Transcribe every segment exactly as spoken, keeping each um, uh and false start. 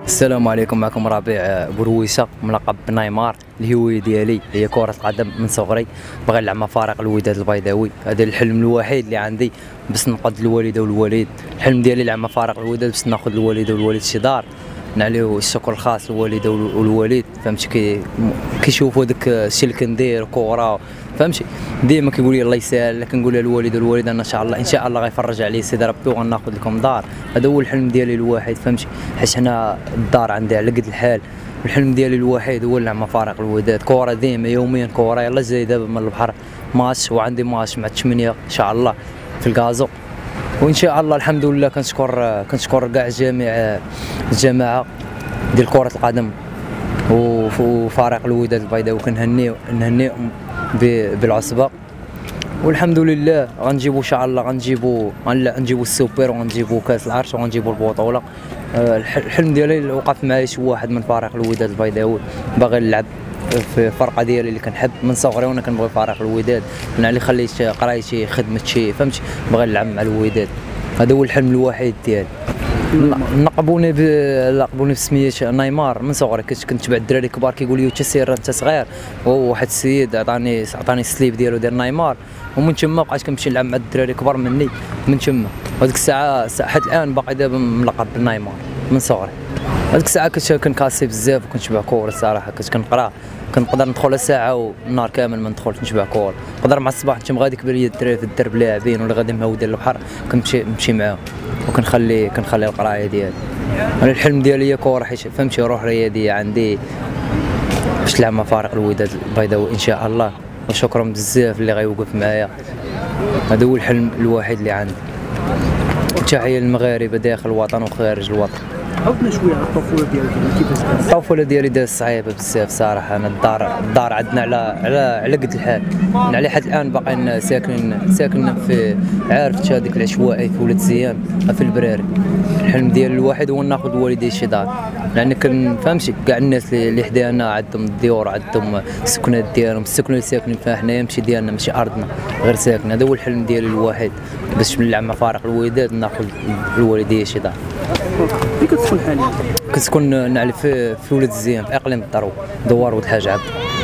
السلام عليكم، معكم ربيع برويسه ملقب بنيمار. الهويه ديالي هي كره القدم من صغري، باغي نلعب مع فريق الوداد البيضاوي. هذا الحلم الوحيد اللي عندي باش نقود الوالده والوالد. الحلم ديالي نلعب مع فريق الوداد باش ناخذ الوالده والوالد شي دار، نعليو الشكر الخاص للوالده والوالد. فهمتي كي كيشوفوا داك الشيء اللي كندير كره، فهمتي ديما كيقول لي الله يسهل. كنقول للوالد والوالد انا ان شاء الله ان شاء الله غيفرج عليه سيدي ربي وغناخذ لكم دار. هذا هو الحلم ديالي الوحيد، فهمتي، حيت حنا الدار عندي على قد الحال. الحلم ديالي الوحيد هو نلعب مع فريق الوداد كره ديما يوميا كره. يلا جاي دابا من البحر ماتش، وعندي ماتش مع الثمانية ان شاء الله في الكازو، وان شاء الله الحمد لله. كنشكر كنشكر كاع جميع الجماعه ديال كره القدم وفريق الوداد البيضاوي. كنهنيو نهنيهم بالعصبه، والحمد لله غنجيبو ان شاء الله غنجيبو غنجيبو السوبر وغنجيبو كاس العرش وغنجيبو البطوله. الحلم ديالي وقف معايا شي واحد من فريق الوداد البيضاوي باغي نلعب في الفرقه ديالي اللي كنحب من صغري، وانا كنبغي فريق الوداد. انا اللي خليت قرايتي خدمتي، فهمتي، باغي نلعب مع الوداد. هذا هو الحلم الوحيد ديالي. نقبوني ب لقبوني بسمية نيمار من صغري. كنت كنتبع الدراري الكبار كيقول لي انت سير انت صغير، وواحد السيد عطاني عطاني السليب ديالو ديال نيمار، ومن تما بقيت كنمشي نلعب مع الدراري الكبار مني من تما. هذيك الساعه حتى الان باقي دابا ملقب بنيمار من صغري. هذيك الساعه كنت كنكاسي بزاف وكنتبع كوره الصراحه. كنت كنقرا، كنقدر ندخل ساعه والنهار كامل ما ندخلش نتبع كوره. نقدر مع الصباح نتم غادي كبر لي الدراري في الدرب لاعبين ولا غادي مهودين للبحر، كنمشي نمشي معاهم وكنخلي كنخلي القرايه ديالي. انا الحلم ديالي هي كوره، حيت فهمتي روح رياضيه عندي باش نلعب مع فريق الوداد البيضاوي ان شاء الله. وشكرا بزاف اللي غيوقف معايا. هذا هو الحلم الوحيد اللي عندي. تحيه للمغاربه داخل الوطن وخارج الوطن. عاودنا شويه على الطفوله ديالك، كيفاش كانت؟ الطفوله ديالي دازت صعيبه بزاف صراحه. انا الدار الدار عندنا على على على قد الحال، على حد الان باقيين ساكنين ساكنين في، عارف هذيك العشوائي في ولد زيان في البراري. الحلم ديالي الواحد هو ناخذ والدي شي دار، لان كن فهمتي كاع الناس اللي حدانا عندهم الديور، عندهم السكنات ديالهم، السكنه اللي ساكنين فيها حنايا ماشي ديالنا ماشي ارضنا غير ساكن. هذا هو الحلم ديالي الواحد باش نلعب مع فريق الوداد ناخذ الوالديه شي دار. فين كتسكن حاليا؟ كنسكن نعرف في في ولد الزيان في اقليم الضرو، دوار ولد الحاج عبد.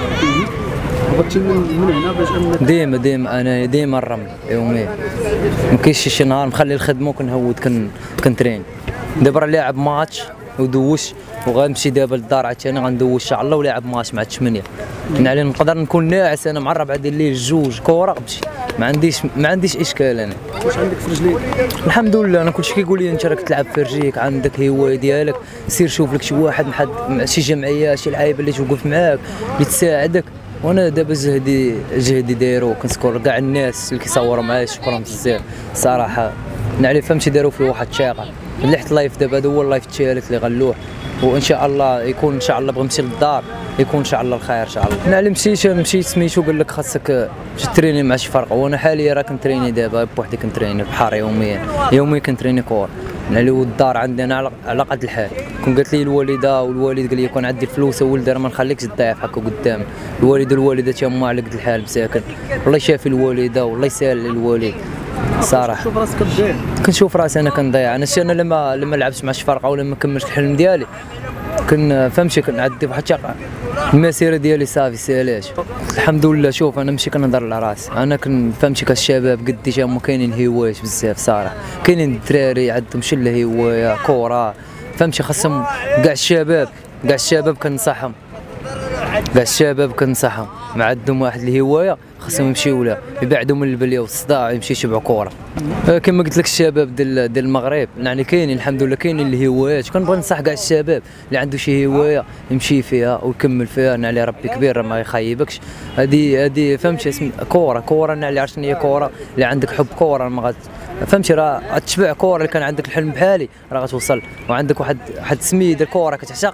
هبطتي من هنا باش انك ديما ديما انا ديما الرمل يوميا، ما كاينش شي نهار نخلي الخدمه وكنهود كن كنترين. دابا راه لاعب ماتش ودوش وغنمشي دابا للدار عاوتاني غندوش ان شاء الله ولاعب ماتش مع الثمانيه. يعني نقدر نكون ناعس انا مع الربعه ديال الليل جوج كره بشي، ما عنديش ما عنديش اشكال. انا واش عندك في رجليك؟ الحمد لله. انا كلشي كيقول لي انت راك تلعب في رجليك، عندك هوايه ديالك، سير شوف لك شي واحد مع شي جمعيه شي لعيبه اللي توقف معاك اللي تساعدك. وانا دابا جهدي جهدي دايرو، كنشكر كاع الناس اللي كيصوروا معايا، شكرا بزاف صراحه. نعرف فهمتي داروا فيه واحد الثقه. لحت لايف دابا، هذا هو اللايف الثالث اللي غنلوح، وان شاء الله يكون ان شاء الله بغا نمشي للدار يكون ان شاء الله الخير ان شاء الله. انا اللي مشيت مشيت سميتو قال لك خاصك تريني مع شي فرقه، وانا حاليا راه كنتريني دابا بوحدي، كنتريني بحار يوميا يوميا كنتريني كور. اللي هو الدار عندي انا على قد الحال. كون قالت لي الوالده والوالد قال لي كون عندي الفلوس ولد راه ما نخليكش تضيع هكا قدام. الوالد والوالده تا هما على قد الحال مساكن، الله يشافي الوالده والله يسهل للوالد صراحه. كنشوف راسك كتضيع؟ كنشوف راسي انا كنضيع. انا شي انا لما لما لعبت مع شي فرقه ولا ما كملتش الحلم ديالي كن فهمتي كنعدي بواحد الثقه المسيره ديالي صافي سالاش الحمد لله. شوف انا ماشي كنهضر على راسي، انا كن فهمتي كالشباب قدي تا هما كاينين هوايات بزاف صراحه. كاينين الدراري عندهم شله هوايه كره، فهمتي خاصهم كاع الشباب كاع الشباب كنصحهم كاع الشباب كنصحهم ما عندهم واحد الهوايه خاصهم يمشيو لها، يبعدوا من البليه والصداع يمشي يشبعوا كره. كما قلت لك الشباب ديال ديال المغرب يعني كاينين الحمد لله، كاينين الهوايات. كنبغي ننصح كاع الشباب اللي عنده شي هوايه يمشي فيها ويكمل فيها. نعلي ربي كبير راه ما يخيبكش. هذه هذه فهمتي اسم كره كره نعلي عرفت هي كره. اللي عندك حب كره ما غت فهمتي راه تشبع كره. اللي كان عندك الحلم بحالي راه غتوصل، وعندك واحد واحد السميه ديال كره كتعشقها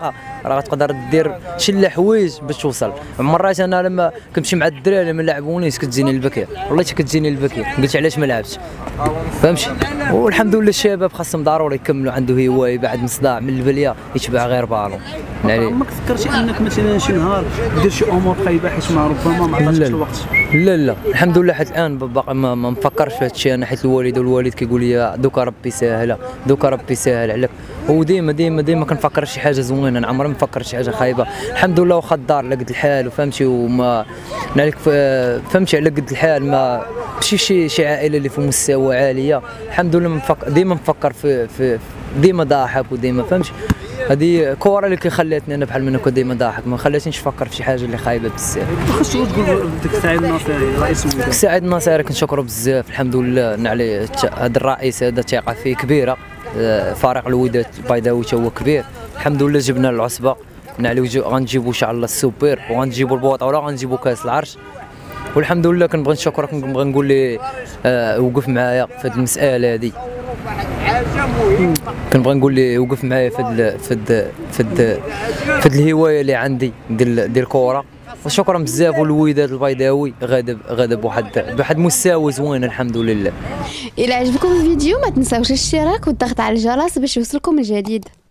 راه تقدر دير شي حوايج باش توصل. مرات انا لما كنمشي مع الدراري ما لعبونيش كتجيني البكيه، والله كتجيني البكيه، قلت علاش ما لعبتش فهمتي. والحمد لله الشباب خاصهم ضروري يكملوا، عنده هوايه بعد من صداع من البليه يتبع غير بالون. ما كتفكرش انك مثلا شي نهار دير شي امور خايبه حيت ما ربما ما عطاتكش الوقت؟ لا لا الحمد لله حتى الان باقي ما, ما مفكرش في هذا الشيء انا، حيت الوالد والوالد كيقول لي دوكا ربي ساهله دوكا ربي ساهل عليك، وديما ديما ديما كنفكر شي حاجه زوينه، انا عمري ما فكرت شي حاجه خايبه. الحمد لله واخا الدار على قد الحال وفهمتي، وما نالك فهمتي على قد الحال، ما ماشي شي شي عائله اللي في مستوى عاليه. الحمد لله مفكر ديما مفكر في, في ديما ضاحك وديما فهمتي. هذه كورة اللي خلاتني انا بحال من هكا ديما ضاحك، ما خلاتنيش نفكر في شي حاجه اللي خايبه بزاف. واخا شنو تقول ديك سعيد الناصري رئيس الوداد؟ سعيد الناصري كنشكرو بزاف الحمد لله على هذا الرئيس، هذا ثقه فيه كبيره. فريق الوداد البيضاوي تا هو كبير الحمد لله، جبنا العصبه غنجيبوا ان شاء الله السوبر وغنجيبوا البطوله وغنجيبوا كاس العرش. والحمد لله كنبغي نشكرك، كنبغي نقول لي آه وقف معايا في هذه المساله هذه، كنبغي نقول لي وقف معايا في هاد في هاد في هاد في هاد الهوايه اللي عندي ديال ديال الكره. وشكرا بزاف. والوداد البيضاوي غادا غادا بواحد بواحد مستوى زوين الحمد لله. الى عجبكم الفيديو ما تنساوش الاشتراك والضغط على الجرس باش يوصلكم الجديد.